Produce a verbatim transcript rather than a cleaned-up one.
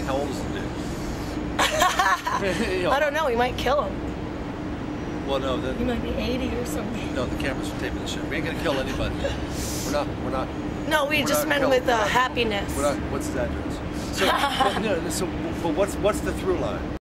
How old is the dude? You know. I don't know. We might kill him. Well, no, then He might be eighty or something. no. The cameras are taping the shit. We ain't gonna kill anybody. We're not. We're not. No, we we're just not meant kill- with uh, we're not- happiness. We're not. What's his address? So, but, no, so, but what's what's the through line?